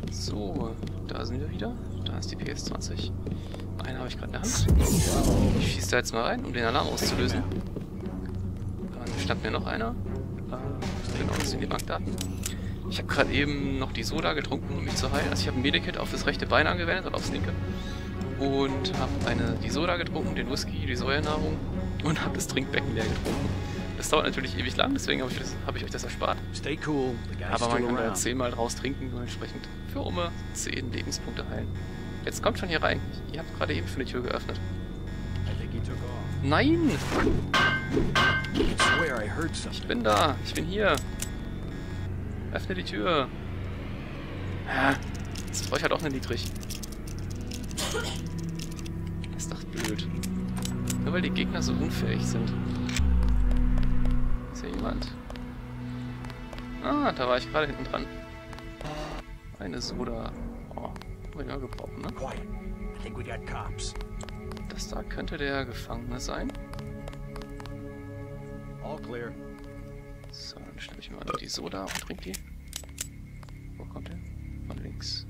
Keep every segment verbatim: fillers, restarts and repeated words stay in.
So, da sind wir wieder. Da ist die P S zwanzig. Einen habe ich gerade in der Hand. Ich schieße da jetzt mal rein, um den Alarm auszulösen. Dann stand mir noch einer. Äh, genau, das sind die Bankdaten. Ich habe gerade eben noch die Soda getrunken, um mich zu heilen. Also ich habe ein Medikit auf das rechte Bein angewendet oder aufs linke. Und habe eine die Soda getrunken, den Whisky, die Säuernahrung und habe das Trinkbecken leer getrunken. Das dauert natürlich ewig lang, deswegen habe ich, hab ich euch das erspart. Stay cool. Aber man kann da zehnmal draus trinken und entsprechend für um zehn Lebenspunkte heilen. Jetzt kommt schon hier rein. Ihr habt gerade eben schon die Tür geöffnet. Nein! Ich bin da. Ich bin hier. Öffne die Tür. Ah, jetzt brauche ich halt auch eine niedrig. Das ist doch blöd. Nur weil die Gegner so unfähig sind. Ist hier jemand? Ah, da war ich gerade hinten dran. Eine Soda. Oh, wollen wir gebrauchen, ne? Das da könnte der Gefangene sein. So, dann schnappe ich mir mal die Soda und trinke die. Wo kommt der? Von links.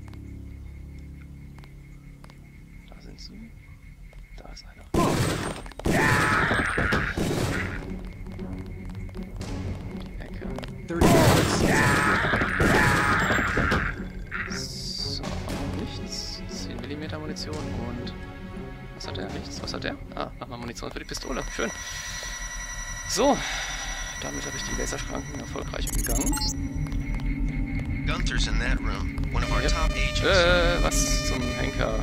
Da sind sie. Da ist einer. Die Ecke. So, nichts. zehn Millimeter Munition und... Was hat der? Nichts. Was hat der? Ah, nochmal Munition für die Pistole. Schön. So. Damit habe ich die Laserschranken erfolgreich umgangen. Gunther's in that room. One of our Yep. top agents. Äh, was zum Henker?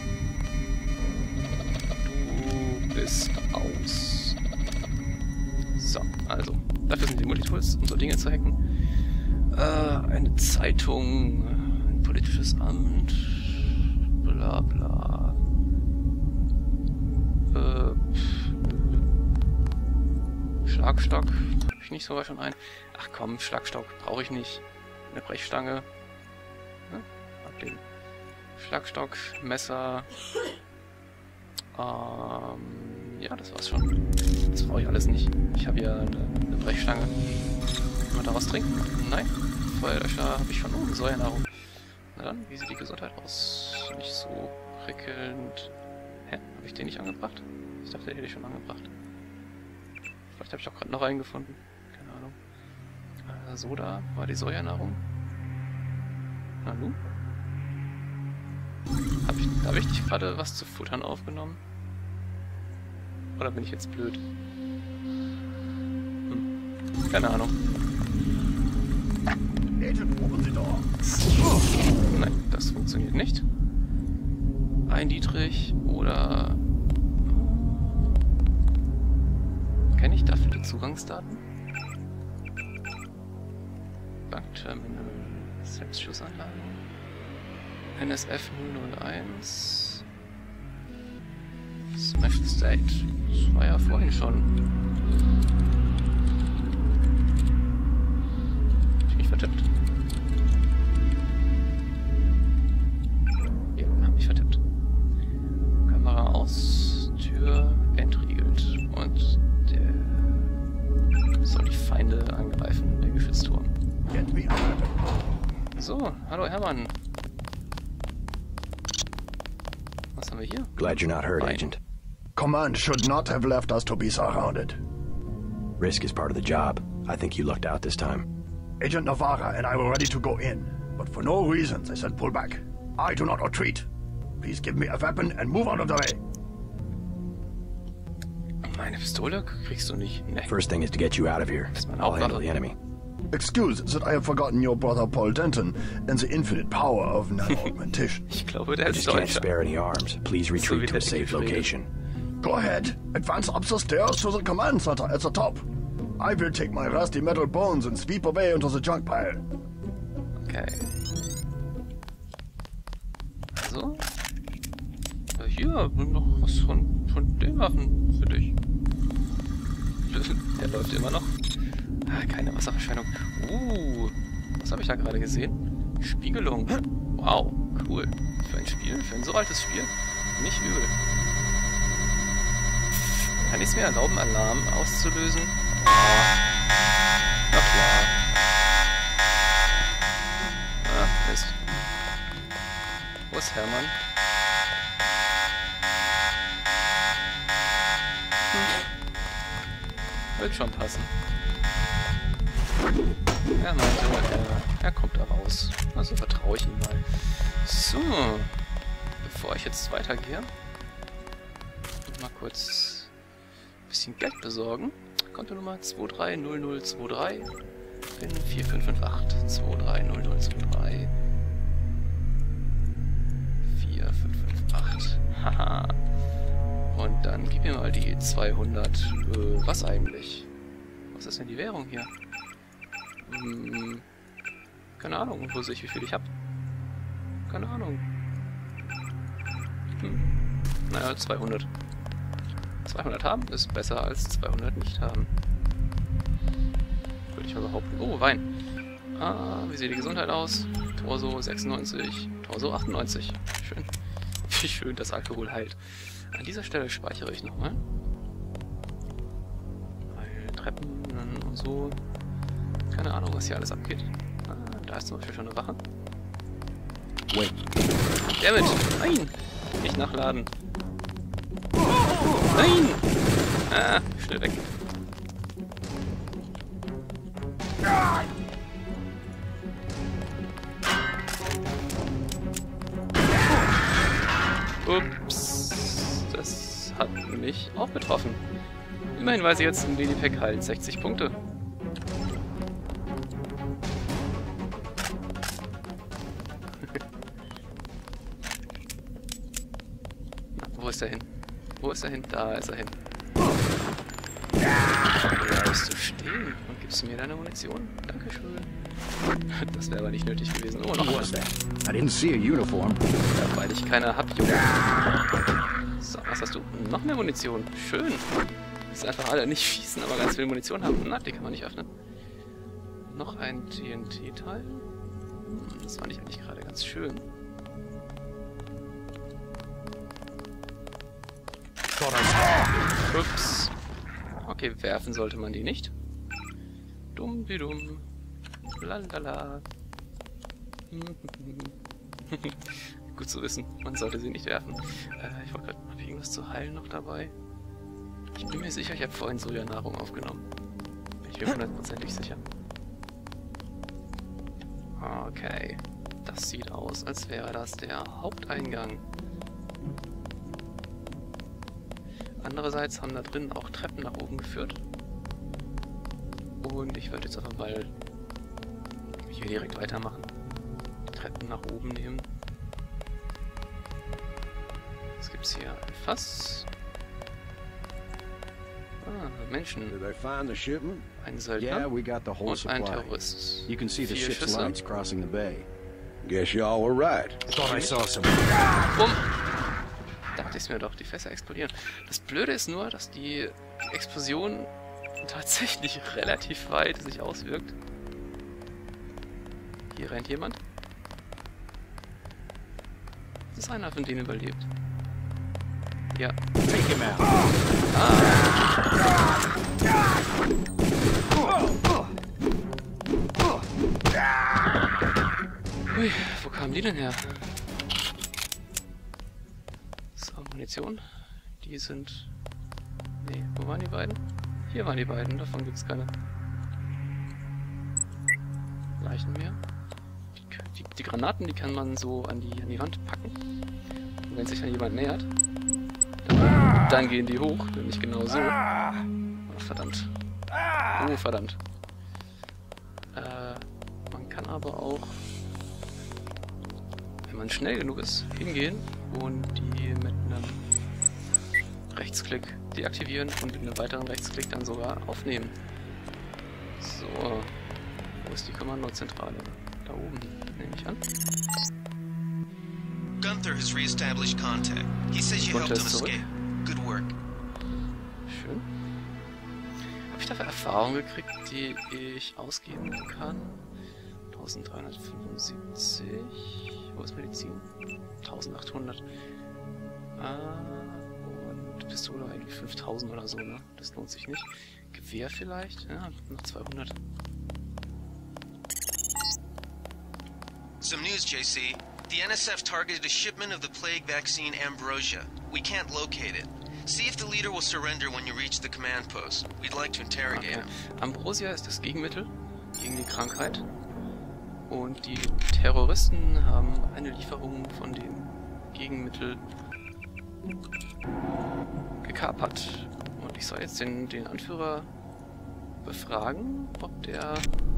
Du bist aus. So, also. Dafür sind die Multitools, um so Dinge zu hacken. Äh, eine Zeitung, ein politisches Amt, bla bla. Äh, Schlagstock. Habe ich nicht sogar schon ein. Ach komm, Schlagstock brauche ich nicht. Eine Brechstange. Ne? Ablegen. Schlagstock, Messer. Ähm, ja, das war's schon. Das brauche ich alles nicht. Ich habe hier eine, eine Brechstange. Kann man daraus trinken? Nein. Feuerlöscher habe ich schon. Oh, Säuernahrung. Na dann, wie sieht die Gesundheit aus? Nicht so prickelnd. Hä? Habe ich den nicht angebracht? Ich dachte, den hätte ich schon angebracht. Vielleicht habe ich auch gerade noch einen gefunden. Keine Ahnung. Äh, Soda war die Säuernahrung. Na nun? Hab ich, habe ich nicht gerade was zu futtern aufgenommen? Oder bin ich jetzt blöd? Hm. Keine Ahnung. Nein, das funktioniert nicht. Ein Dietrich oder... Kenne ich dafür die Zugangsdaten? Bankterminal, Selbstschussanlage, N S F null null eins, Smashed State, das war ja vorhin schon. Hab ich mich vertippt? Ja, hab mich vertippt. Kamera aus, Tür entriegelt und der soll die Feinde angreifen, der Geschützturm. So, hallo Hermann. Was haben wir hier? Glad you're not hurt, Fine. Agent. Command should not have left us to be surrounded. Risk is part of the job. I think you lucked out this time. Agent Navarra and I were ready to go in, but for no reason they said pull back. I do not retreat. Please give me a weapon and move out of the way. Meine Pistole kriegst du nicht. Nee. First thing is to get you out of here. Ist meine I'll handle Aufgabe. the enemy. Excuse that I have forgotten your brother Paul Denton and the infinite power of nano-augmentation. Ich glaube, der I ist just can't Deutscher. spare any arms. Please retreat wie to der a safe Englisch redet. location. Go ahead, advance up the stairs to the command center at the top. I will take my rusty metal bones and sweep away into the junk pile. Okay. Also. Ja, hier, noch was von, von den Waffen für dich. Der läuft immer noch. Ah, keine Wasserverschwendung. Uh, was habe ich da gerade gesehen? Spiegelung. Wow, cool. Für ein Spiel, für ein so altes Spiel. Nicht übel. Kann ich es mir erlauben, Alarm auszulösen? Ja. Na klar. Ah, Mist. aus, Hermann. Hm. Wird schon passen. Er meinte, er, er kommt da raus. Also vertraue ich ihm mal. So. Bevor ich jetzt weitergehe, mal kurz ein bisschen Geld besorgen. Kontonummer zwei drei null null zwei drei vier fünf fünf acht zwei drei null null zwei drei vier fünf fünf acht. Haha. Und dann gib mir mal die zweihundert. Äh, was eigentlich? Was ist denn die Währung hier? Hm, keine Ahnung, wo sehe ich, wie viel ich habe? Keine Ahnung. Hm. Naja, zweihundert. zweihundert haben ist besser als zweihundert nicht haben. Würde ich mal behaupten. Oh, Wein. Ah, wie sieht die Gesundheit aus? Torso sechsundneunzig, Torso achtundneunzig. Schön. Wie schön das Alkohol heilt. An dieser Stelle speichere ich nochmal. Weil Treppen und so. Keine Ahnung, was hier alles abgeht. Ah, da ist zum Beispiel schon eine Wache. Wait. Dammit! Nein! Nicht nachladen. Nein! Ah, schnell weg. Ups. Das hat mich auch betroffen. Immerhin weiß ich jetzt im Medipack halt sechzig Punkte. Na, wo ist er hin? Wo ist er hin? Da ist er hin. Da bist du stehen und gibst mir deine Munition. Dankeschön. Das wäre aber nicht nötig gewesen. Oh, noch was. I didn't see a uniform. Ja, weil ich keine hab, Junge. So, was hast du? Noch mehr Munition. Schön. Ist einfach alle nicht schießen, aber ganz viel Munition haben. Na, die kann man nicht öffnen. Noch ein T N T-Teil. Das fand ich eigentlich gerade ganz schön. Ups. Okay, werfen sollte man die nicht. Dumm wie dumm. Lalala. Gut zu wissen, man sollte sie nicht werfen. Äh, ich wollte gerade, habe ich irgendwas zu heilen noch dabei? Ich bin mir sicher, ich habe vorhin Soja-Nahrung aufgenommen. Bin ich mir hundertprozentig sicher. Okay. Das sieht aus, als wäre das der Haupteingang. Andererseits haben da drin auch Treppen nach oben geführt. Und ich werde jetzt einfach mal hier direkt weitermachen. Die Treppen nach oben nehmen. Was gibt's hier? Ein Fass. Ah, Menschen. Did they find the shipment? Ein Söldner. Yeah, we got the whole Und ein supply. Terrorist. You can see the Vier ship's Schüsse. lights crossing the bay. Guess y'all were right. Thought I saw some. Bumm! Dachte ich mir doch, die Fässer explodieren. Das Blöde ist nur, dass die Explosion tatsächlich relativ weit sich auswirkt. Hier rennt jemand. Das ist einer von denen überlebt. Ja. Take him out. Ui, wo kamen die denn her? So, Munition. Die sind... Nee, wo waren die beiden? Hier waren die beiden, davon gibt es keine. Leichen mehr. Die, die, die Granaten, die kann man so an die, an die Wand packen. Und wenn sich dann jemand nähert, dann, dann gehen die hoch, nämlich genau so. Oh, verdammt. Oh, verdammt. Äh, man kann aber auch, wenn man schnell genug ist, hingehen und die mit einem Rechtsklick deaktivieren und mit einem weiteren Rechtsklick dann sogar aufnehmen. So. Wo ist die Kommandozentrale? Da oben, nehme ich an. Gunther has re-established contact. He says you helped him escape. Good work. Schön. Habe ich dafür Erfahrung gekriegt, die ich ausgeben kann? eintausenddreihundertfünfundsiebzig. Wo ist Medizin? eintausendachthundert. Ah, und Pistole eigentlich fünftausend oder so, ne? Das lohnt sich nicht. Gewehr vielleicht? Ja, noch zweihundert. Some news, J C. The N S F targeted a shipment of the plague vaccine Ambrosia. We can't locate it. See if the leader will surrender when you reach the command post. We'd like to interrogate Okay. him. Ambrosia ist das Gegenmittel gegen die Krankheit. Und die Terroristen haben eine Lieferung von dem Gegenmittel gekapert. Und ich soll jetzt den, den Anführer befragen, ob der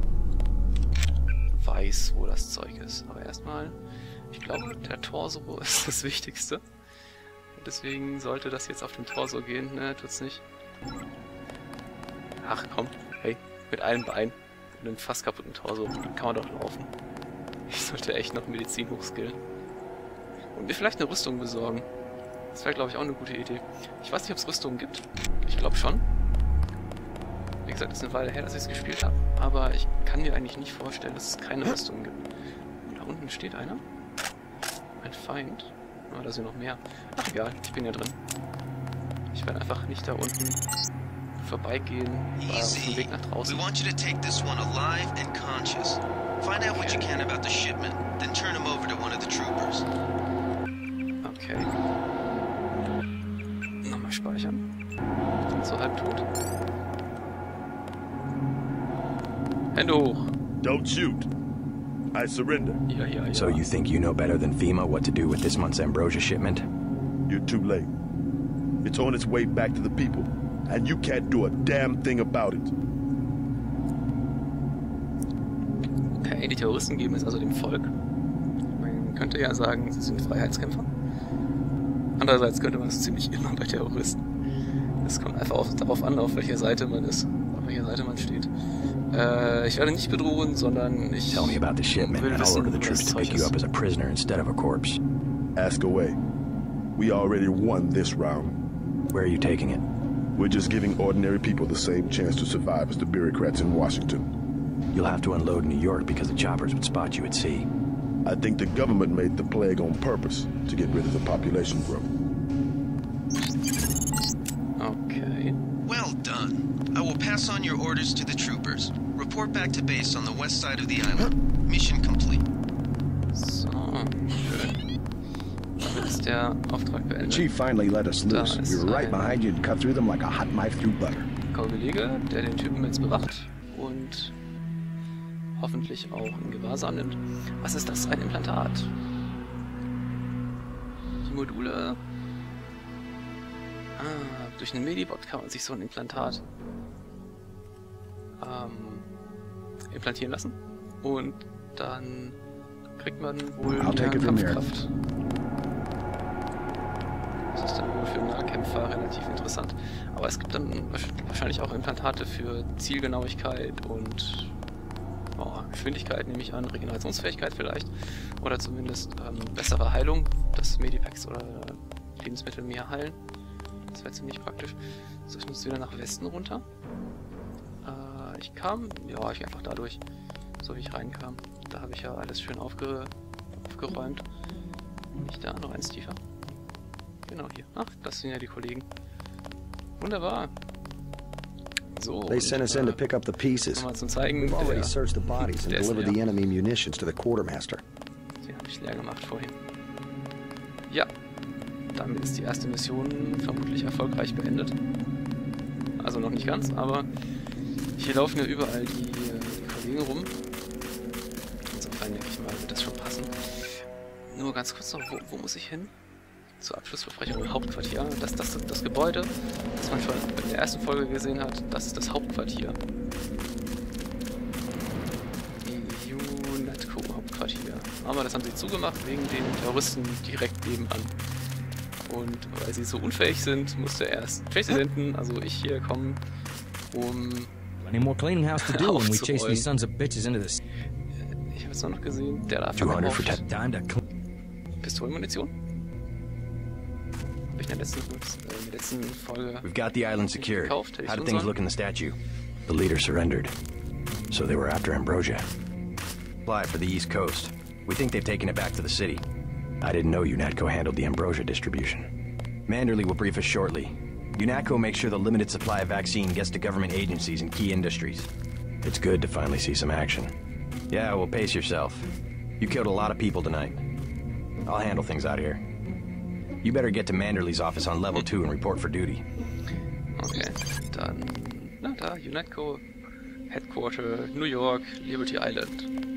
weiß, wo das Zeug ist. Aber erstmal, ich glaube, der Torso ist das Wichtigste. Und deswegen sollte das jetzt auf den Torso gehen. Ne, tut's nicht. Ach komm, hey, mit einem Bein und einem fast kaputten Torso kann man doch laufen. Ich sollte echt noch Medizin hochskillen. Und mir vielleicht eine Rüstung besorgen. Das wäre, glaube ich, auch eine gute Idee. Ich weiß nicht, ob es Rüstungen gibt. Ich glaube schon. Wie gesagt, es ist eine Weile her, dass ich es gespielt habe. Aber ich kann mir eigentlich nicht vorstellen, dass es keine Rüstungen gibt. Und da unten steht einer. Ein Feind. Ah, da sind noch mehr. Ach egal, ich bin ja drin. Ich werde einfach nicht da unten vorbeigehen, war auf dem Weg nach draußen. We want you to take this one alive and conscious. Find out what you can about the shipment, then turn him over to one of the troopers. Okay. Nochmal speichern. So halb tot. Hände hoch. Don't shoot. I surrender. Ja, ja, ja. So you think you know better than FEMA what to do with this month's Ambrosia shipment? You're too late. It's on its way back to the people, and you can't do a damn thing about it. Okay, die Terroristen geben es also dem Volk. Man könnte ja sagen, sie sind Freiheitskämpfer. Andererseits könnte man es ziemlich immer bei Terroristen. Es kommt einfach auf, darauf an, auf welcher Seite man ist, auf welcher Seite man steht. Äh, ich werde nicht bedrohen, sondern ich Tell me about the shipment, will and I'll wissen, order the wo das troops to Zeug pick you up ist. as a prisoner instead of a corpse. Ask away. We already won this round. Where are you taking it? We're just giving ordinary people the same chance to survive as the bureaucrats in Washington. You'll have to unload in New York because the choppers would spot you at sea. I think the government made the plague on purpose to get rid of the population growth. Okay. Well done. I will pass on your orders to the troopers. Report back to base on the west side of the island. Mission complete. So, schön. Damit ist der Auftrag The beendet. chief finally let us loose. Da ist We were right ein behind you and cut through them like a hot knife through butter. Kollege, der den Typen jetzt bewacht und hoffentlich auch in Gewahrsam nimmt. Was ist das? Ein Implantat? Die Module... Ah, durch einen Medibot kann man sich so ein Implantat ähm, implantieren lassen. Und dann kriegt man wohl I'll take it from here. Kampfkraft. Das ist dann wohl für Nahkämpfer relativ interessant. Aber es gibt dann wahrscheinlich auch Implantate für Zielgenauigkeit und oh, Geschwindigkeit, nehme ich an, Regenerationsfähigkeit vielleicht. Oder zumindest ähm, bessere Heilung, dass Medipacks oder Lebensmittel mehr heilen. Das wäre ziemlich praktisch. So, ich muss wieder nach Westen runter. Äh, ich kam, ja, ich einfach dadurch, so wie ich reinkam. Da habe ich ja alles schön aufge, aufgeräumt. Nicht da, noch eins tiefer. Genau hier. Ach, das sind ja die Kollegen. Wunderbar. So. They sent us in to äh, pick up the pieces. mal zum Zeigen, We've already der, searched the bodies and der ist delivered leer. the enemy munitions to the quartermaster. Den habe ich leer gemacht vorhin. Ja. Damit ist die erste Mission vermutlich erfolgreich beendet. Also noch nicht ganz, aber hier laufen ja überall die, die Kollegen rum. Insofern denke ich mal, wird das schon passen. Nur ganz kurz noch, wo, wo muss ich hin? Zur Abschlussbesprechung im Hauptquartier. Das, das, das Gebäude, das man schon in der ersten Folge gesehen hat, das ist das Hauptquartier. UNATCO-Hauptquartier. Aber das haben sie zugemacht wegen den Terroristen direkt nebenan. Und weil sie so unfähig sind, musste erst Tracy senden, also ich hier kommen, um... Plenty more cleaning house to do when we chase these sons of bitches into this. Ich habe es noch gesehen, der da zweihundert für verkauft Time to clean. Pistolenmunition. Habe ich in der letzten, äh, in der letzten Folge We've got the island secured. gekauft, hätte ich How did tun things sollen. look in the statue? The leader surrendered. So they were after Ambrosia. Fly for the East Coast. We think they've taken it back to the city. I didn't know UNATCO handled the Ambrosia distribution. Manderley will brief us shortly. UNATCO makes sure the limited supply of vaccine gets to government agencies and key industries. It's good to finally see some action. Yeah, well, pace yourself. You killed a lot of people tonight. I'll handle things out here. You better get to Manderley's office on level two and report for duty. Okay, dann... Na da, UNATCO, Headquarter, New York, Liberty Island.